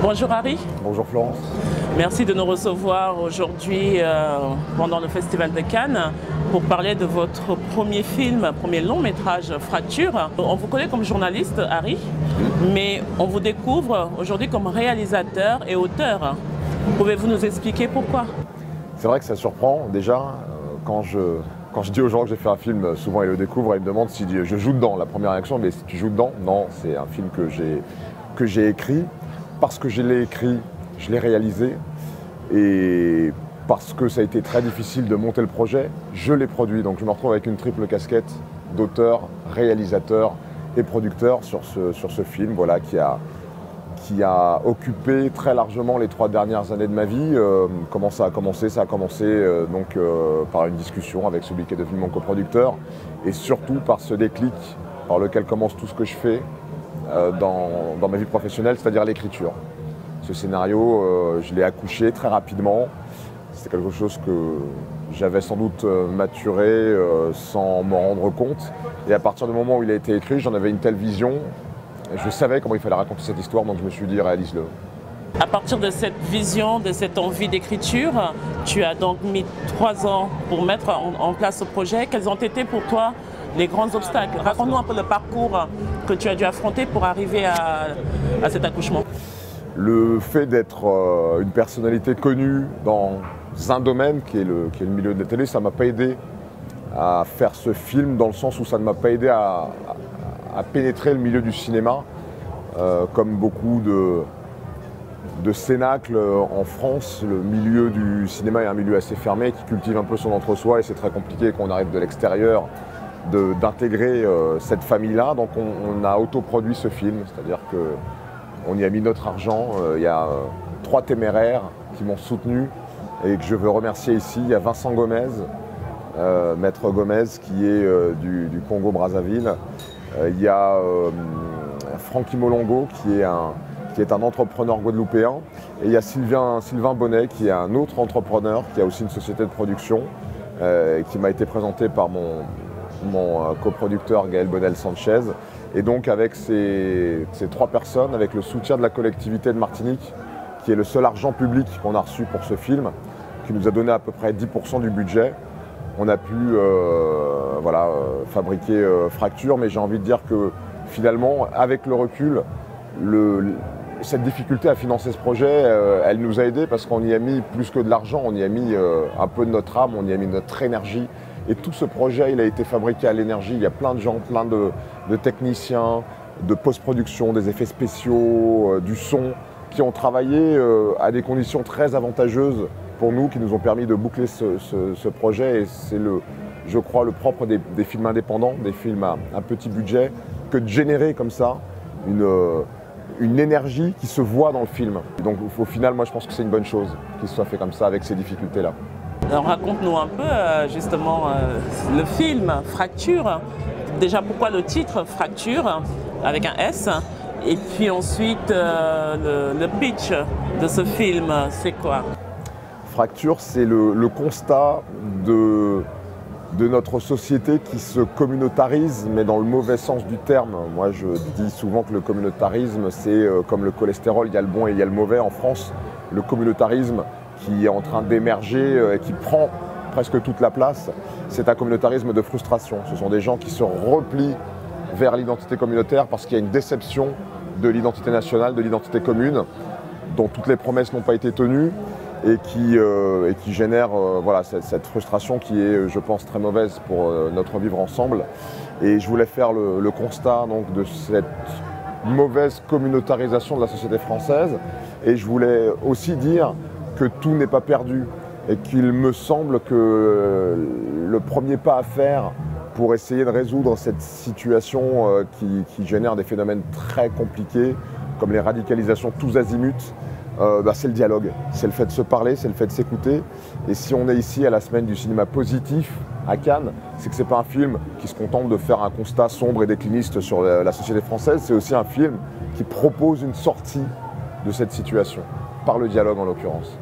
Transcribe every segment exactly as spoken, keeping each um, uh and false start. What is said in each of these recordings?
Bonjour Harry. Bonjour Florence. Merci de nous recevoir aujourd'hui euh, pendant le Festival de Cannes pour parler de votre premier film, premier long métrage Fracture. On vous connaît comme journaliste, Harry, mais on vous découvre aujourd'hui comme réalisateur et auteur. Pouvez-vous nous expliquer pourquoi? C'est vrai que ça surprend déjà. Euh, quand, je, quand je dis aux gens que j'ai fait un film, souvent ils le découvrent et ils me demandent si je joue dedans. La première réaction, mais si tu joues dedans? Non, c'est un film que j'ai que j'ai écrit. Parce que je l'ai écrit, je l'ai réalisé, et parce que ça a été très difficile de monter le projet, je l'ai produit. Donc je me retrouve avec une triple casquette d'auteur, réalisateur et producteur sur ce, sur ce film, voilà, qui a, qui a occupé très largement les trois dernières années de ma vie. Euh, comment ça a commencé? Ça a commencé euh, donc, euh, par une discussion avec celui qui est devenu mon coproducteur, et surtout par ce déclic par lequel commence tout ce que je fais Dans, dans ma vie professionnelle, c'est-à-dire l'écriture. Ce scénario, euh, je l'ai accouché très rapidement. C'est quelque chose que j'avais sans doute maturé euh, sans m'en rendre compte. Et à partir du moment où il a été écrit, j'en avais une telle vision. Je savais comment il fallait raconter cette histoire, donc je me suis dit, réalise-le. À partir de cette vision, de cette envie d'écriture, tu as donc mis trois ans pour mettre en, en place ce projet. Quels ont été pour toi les grands obstacles? Raconte-nous un peu le parcours que tu as dû affronter pour arriver à, à cet accouchement. Le fait d'être euh, une personnalité connue dans un domaine qui est le, qui est le milieu de la télé, ça ne m'a pas aidé à faire ce film, dans le sens où ça ne m'a pas aidé à, à, à pénétrer le milieu du cinéma. Euh, comme beaucoup de, de cénacles en France, le milieu du cinéma est un milieu assez fermé qui cultive un peu son entre-soi, et c'est très compliqué quand on arrive de l'extérieur d'intégrer euh, cette famille-là. Donc on, on a autoproduit ce film, c'est-à-dire qu'on y a mis notre argent. Il euh, y a euh, trois téméraires qui m'ont soutenu et que je veux remercier ici. Il y a Vincent Gomez, euh, Maître Gomez, qui est euh, du, du Congo-Brazzaville. Euh, il y a euh, Francky Molongo, qui est, un, qui est un entrepreneur guadeloupéen. Et il y a Sylvain, Sylvain Bonnet, qui est un autre entrepreneur, qui a aussi une société de production, euh, qui m'a été présenté par mon mon coproducteur Gaël Bonel-Sanchez. Et donc avec ces, ces trois personnes, avec le soutien de la collectivité de Martinique, qui est le seul argent public qu'on a reçu pour ce film, qui nous a donné à peu près dix pour cent du budget, on a pu euh, voilà, euh, fabriquer euh, Fracture. Mais j'ai envie de dire que finalement, avec le recul, le, cette difficulté à financer ce projet, euh, elle nous a aidés parce qu'on y a mis plus que de l'argent, on y a mis euh, un peu de notre âme, on y a mis notre énergie. Et tout ce projet, il a été fabriqué à l'énergie. Il y a plein de gens, plein de, de techniciens, de post-production, des effets spéciaux, euh, du son, qui ont travaillé euh, à des conditions très avantageuses pour nous, qui nous ont permis de boucler ce, ce, ce projet. Et c'est, le, je crois, le propre des, des films indépendants, des films à, à petit budget, que de générer comme ça une, euh, une énergie qui se voit dans le film. Et donc au final, moi je pense que c'est une bonne chose qu'il soit fait comme ça, avec ces difficultés-là. Alors raconte-nous un peu justement le film Fracture. Déjà, pourquoi le titre Fracture avec un S? Et puis ensuite euh, le, le pitch de ce film, c'est quoi? Fracture, c'est le, le constat de, de notre société qui se communautarise, mais dans le mauvais sens du terme. Moi je dis souvent que le communautarisme, c'est comme le cholestérol, il y a le bon et il y a le mauvais. En France, le communautarisme qui est en train d'émerger et qui prend presque toute la place, c'est un communautarisme de frustration. Ce sont des gens qui se replient vers l'identité communautaire parce qu'il y a une déception de l'identité nationale, de l'identité commune, dont toutes les promesses n'ont pas été tenues, et qui, euh, et qui génère euh, voilà, cette, cette frustration qui est, je pense, très mauvaise pour euh, notre vivre ensemble. Et je voulais faire le, le constat donc, de cette mauvaise communautarisation de la société française, et je voulais aussi dire que tout n'est pas perdu et qu'il me semble que le premier pas à faire pour essayer de résoudre cette situation euh, qui, qui génère des phénomènes très compliqués comme les radicalisations tous azimuts, euh, bah, c'est le dialogue, c'est le fait de se parler, c'est le fait de s'écouter. Et si on est ici à la semaine du cinéma positif à Cannes, c'est que c'est pas un film qui se contente de faire un constat sombre et décliniste sur la, la société française, c'est aussi un film qui propose une sortie de cette situation, par le dialogue en l'occurrence.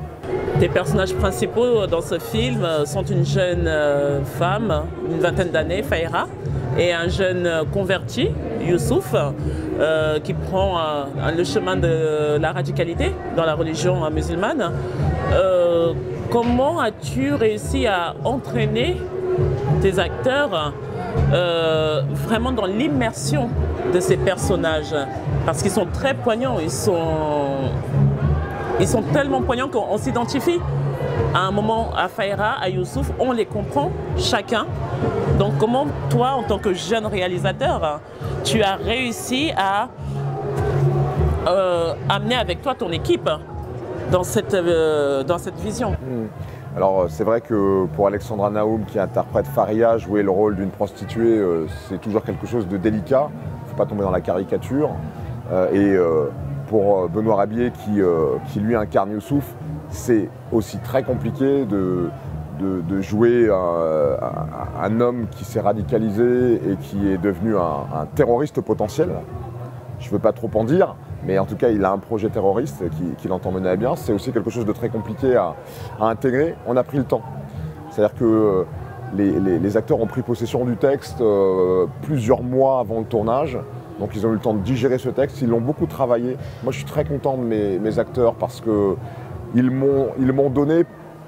Tes personnages principaux dans ce film sont une jeune femme, une vingtaine d'années, Faïra, et un jeune converti, Youssouf, euh, qui prend euh, le chemin de la radicalité dans la religion musulmane. Euh, comment as-tu réussi à entraîner tes acteurs euh, vraiment dans l'immersion de ces personnages? Parce qu'ils sont très poignants, ils sont, ils sont tellement poignants qu'on s'identifie. À un moment, à Fahira, à Youssouf, on les comprend chacun. Donc comment toi, en tant que jeune réalisateur, tu as réussi à euh, amener avec toi ton équipe dans cette, euh, dans cette vision? Mmh. Alors c'est vrai que pour Alexandra Naoum, qui interprète Faria, jouer le rôle d'une prostituée, euh, c'est toujours quelque chose de délicat. Il ne faut pas tomber dans la caricature. Euh, et euh, pour Benoît Rabier, qui, euh, qui lui incarne Youssouf, c'est aussi très compliqué de, de, de jouer un, un, un homme qui s'est radicalisé et qui est devenu un, un terroriste potentiel. Je ne veux pas trop en dire, mais en tout cas, il a un projet terroriste qu'il qui entend mener à bien. C'est aussi quelque chose de très compliqué à, à intégrer. On a pris le temps. C'est-à-dire que les, les, les acteurs ont pris possession du texte euh, plusieurs mois avant le tournage. Donc ils ont eu le temps de digérer ce texte. Ils l'ont beaucoup travaillé. Moi, je suis très content de mes, mes acteurs parce que Ils m'ont donné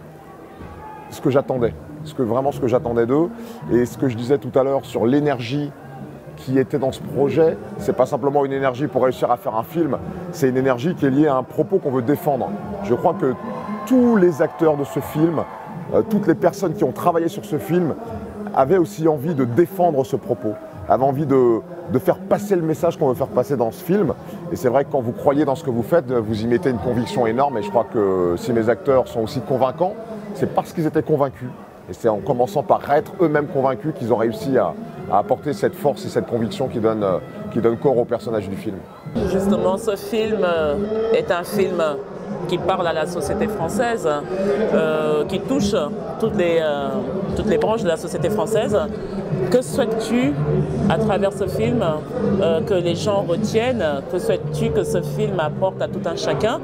ce que j'attendais, ce que, vraiment ce que j'attendais d'eux. Et ce que je disais tout à l'heure sur l'énergie qui était dans ce projet, c'est pas simplement une énergie pour réussir à faire un film, c'est une énergie qui est liée à un propos qu'on veut défendre. Je crois que tous les acteurs de ce film, euh, toutes les personnes qui ont travaillé sur ce film, avaient aussi envie de défendre ce propos, avaient envie de, de faire passer le message qu'on veut faire passer dans ce film. Et c'est vrai que quand vous croyez dans ce que vous faites, vous y mettez une conviction énorme. Et je crois que si mes acteurs sont aussi convaincants, c'est parce qu'ils étaient convaincus. Et c'est en commençant par être eux-mêmes convaincus qu'ils ont réussi à, à apporter cette force et cette conviction qui donne, qui donne corps au personnage du film. Justement, ce film est un film qui parle à la société française, euh, qui touche toutes les, euh, toutes les branches de la société française. Que souhaites-tu à travers ce film euh, que les gens retiennent? Que souhaites-tu que ce film apporte à tout un chacun,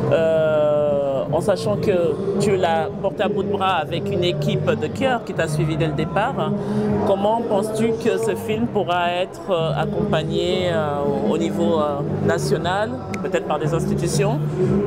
euh, en sachant que tu l'as porté à bout de bras avec une équipe de cœur qui t'a suivi dès le départ? Comment penses-tu que ce film pourra être euh, accompagné euh, au niveau euh, national, peut-être par des institutions?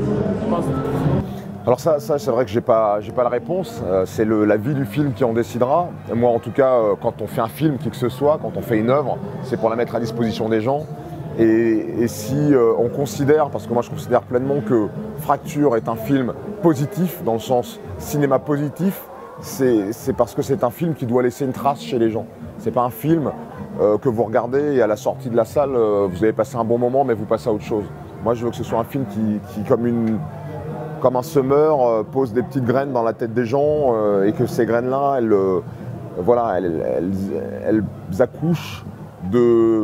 Alors ça, ça c'est vrai que j'ai pas, j'ai pas la réponse, euh, c'est la vie du film qui en décidera. Et moi en tout cas, euh, quand on fait un film, qui que ce soit, quand on fait une œuvre, c'est pour la mettre à disposition des gens. Et, et si euh, on considère, parce que moi je considère pleinement que Fracture est un film positif, dans le sens cinéma positif, c'est parce que c'est un film qui doit laisser une trace chez les gens. C'est pas un film euh, que vous regardez et à la sortie de la salle, euh, vous avez passé un bon moment mais vous passez à autre chose. Moi je veux que ce soit un film qui, qui comme une... comme un semeur, euh, pose des petites graines dans la tête des gens euh, et que ces graines-là, elles, euh, voilà, elles, elles, elles accouchent de,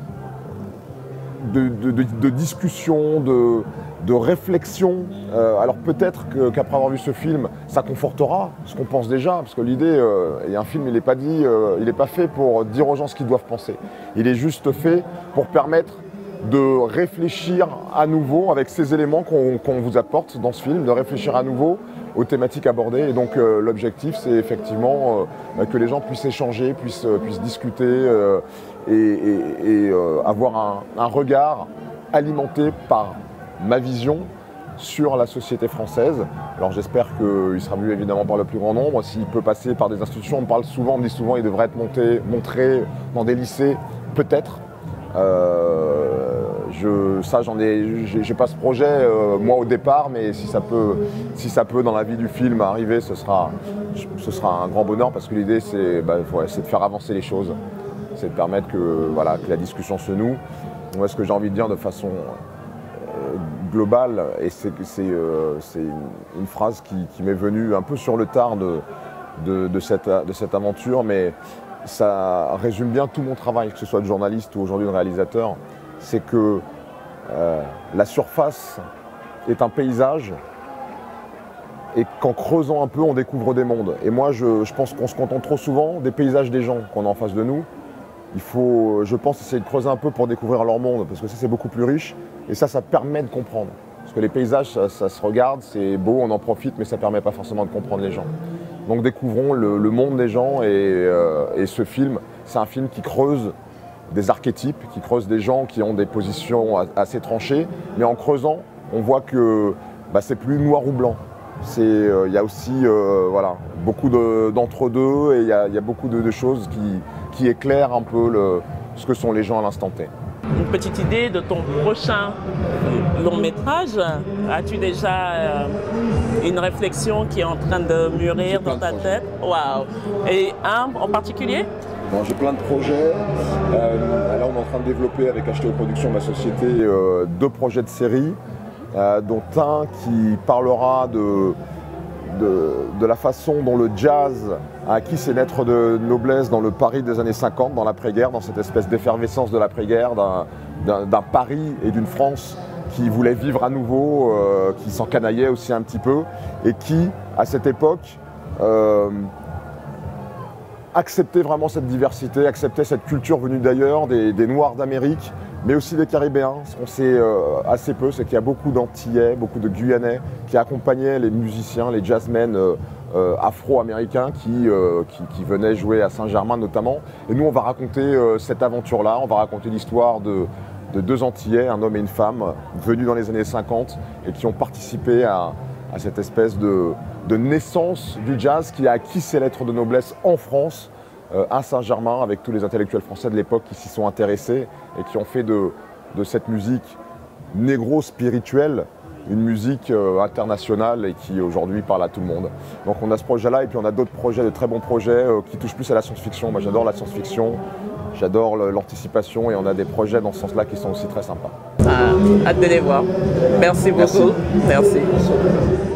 de, de, de, de discussions, de, de réflexions. Euh, alors peut-être qu'après avoir vu ce film, ça confortera ce qu'on pense déjà, parce que l'idée, euh, et un film, il n'est pas dit, euh, il n'est pas fait pour dire aux gens ce qu'ils doivent penser. Il est juste fait pour permettre de réfléchir à nouveau avec ces éléments qu'on qu'on vous apporte dans ce film, de réfléchir à nouveau aux thématiques abordées. Et donc euh, l'objectif, c'est effectivement euh, que les gens puissent échanger, puissent, euh, puissent discuter euh, et, et, et euh, avoir un, un regard alimenté par ma vision sur la société française. Alors j'espère qu'il sera vu évidemment par le plus grand nombre. S'il peut passer par des institutions, on me parle souvent, on me dit souvent il devrait être monté, montré dans des lycées, peut-être. Euh, je, ça j'en ai, j'ai pas ce projet euh, moi au départ, mais si ça peut, si ça peut dans la vie du film arriver, ce sera, ce sera un grand bonheur parce que l'idée c'est, bah, ouais, c'est de faire avancer les choses, c'est de permettre que, voilà, que la discussion se noue. Moi, ce que j'ai envie de dire de façon euh, globale, et c'est euh, une, une phrase qui, qui m'est venue un peu sur le tard de, de, de, cette, de cette aventure, mais ça résume bien tout mon travail, que ce soit de journaliste ou aujourd'hui de réalisateur, c'est que euh, la surface est un paysage et qu'en creusant un peu, on découvre des mondes. Et moi, je, je pense qu'on se contente trop souvent des paysages des gens qu'on a en face de nous. Il faut, je pense, essayer de creuser un peu pour découvrir leur monde, parce que ça, c'est beaucoup plus riche, et ça, ça permet de comprendre. Parce que les paysages, ça, ça se regarde, c'est beau, on en profite, mais ça ne permet pas forcément de comprendre les gens. Donc découvrons le, le monde des gens et, euh, et ce film, c'est un film qui creuse des archétypes, qui creuse des gens qui ont des positions assez tranchées, mais en creusant, on voit que bah, c'est plus noir ou blanc. Il euh, y a aussi euh, voilà, beaucoup d'entre-deux et il y, y a beaucoup de, de choses qui, qui éclairent un peu le, ce que sont les gens à l'instant T. Une petite idée de ton prochain long métrage? As-tu déjà euh, une réflexion qui est en train de mûrir dans ta tête? Waouh! Et un en particulier? J'ai plein de projets. Euh, là, on est en train de développer avec H T O Productions, ma société, euh, deux projets de série, euh, dont un qui parlera de, de, de la façon dont le jazz a acquis ses lettres de noblesse dans le Paris des années cinquante, dans l'après-guerre, dans cette espèce d'effervescence de l'après-guerre, d'un Paris et d'une France qui voulait vivre à nouveau, euh, qui s'encanaillait aussi un petit peu, et qui, à cette époque, euh, acceptait vraiment cette diversité, acceptait cette culture venue d'ailleurs, des, des Noirs d'Amérique, mais aussi des Caribéens. Ce qu'on sait euh, assez peu, c'est qu'il y a beaucoup d'Antillais, beaucoup de Guyanais qui accompagnaient les musiciens, les jazzmen euh, euh, afro-américains qui, euh, qui, qui venaient jouer à Saint-Germain notamment. Et nous, on va raconter euh, cette aventure-là, on va raconter l'histoire de, de deux Antillais, un homme et une femme, venus dans les années cinquante et qui ont participé à, à cette espèce de, de naissance du jazz qui a acquis ses lettres de noblesse en France, euh, à Saint-Germain, avec tous les intellectuels français de l'époque qui s'y sont intéressés et qui ont fait de, de cette musique négro-spirituelle une musique euh, internationale et qui aujourd'hui parle à tout le monde. Donc on a ce projet-là et puis on a d'autres projets, de très bons projets euh, qui touchent plus à la science-fiction. Moi j'adore la science-fiction, j'adore l'anticipation et on a des projets dans ce sens-là qui sont aussi très sympas. Ah, hâte de les voir. Merci beaucoup. Merci. Merci.